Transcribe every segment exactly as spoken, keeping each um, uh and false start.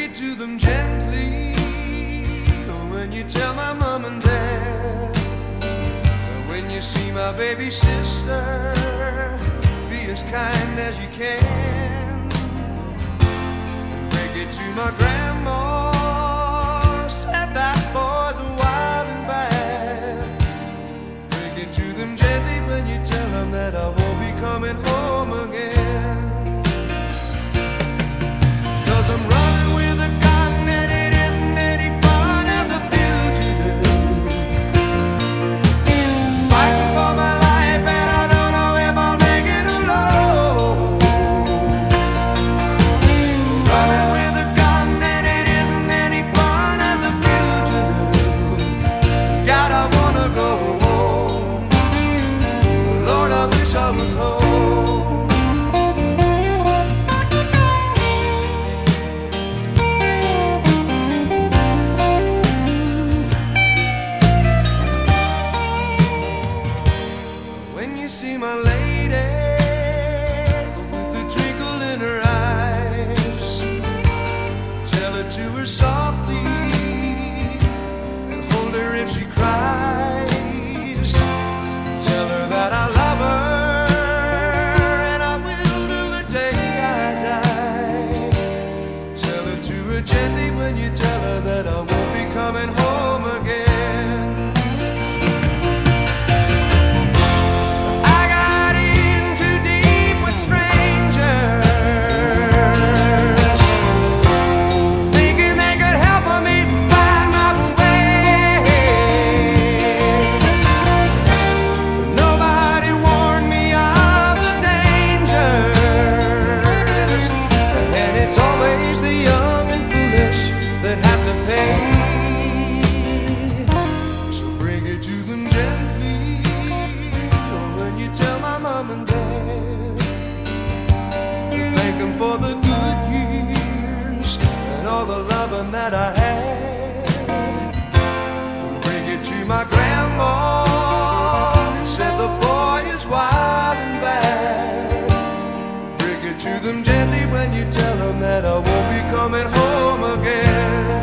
it to them gently. When you tell my mom and dad, when you see my baby sister, be as kind as you can. Break it to my grandma, said that boy's wild and bad. Break it to them gently when you tell them that I won't be coming home again. 'Cause I'm running with a gun and it isn't any fun as a fugitive. Fighting for my life and I don't know if I'll make it alone. Running with a gun and it isn't any fun as a fugitive. God, I wanna go home. Lord, I wish I was home. See my lady with the twinkle in her eyes, tell her to her softly and hold her if she cries. Tell her that I love her and I will till the day I die. Tell her to her gently when you tell her that I won't be coming home again. For the good years and all the loving that I had. Bring it to my grandma, said the boy is wild and bad. Bring it to them gently when you tell them that I won't be coming home again.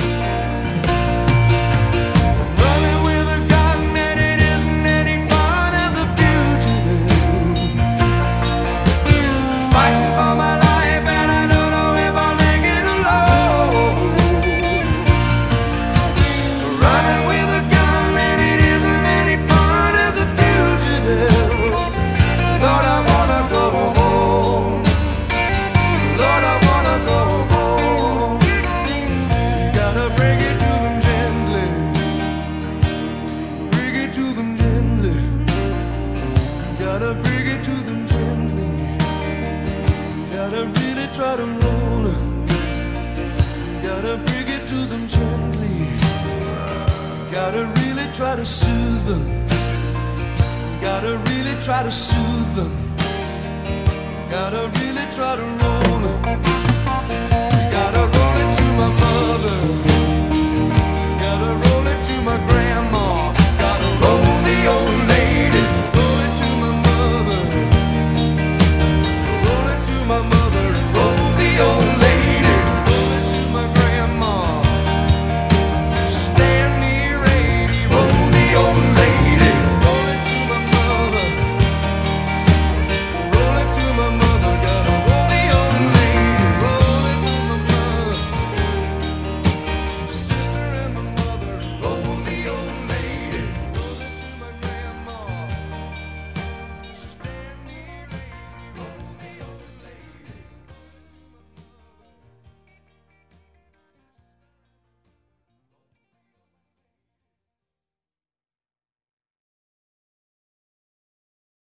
Try to roll her, gotta bring it to them gently. Gotta really try to soothe them, gotta really try to soothe them. Gotta really try to roll her.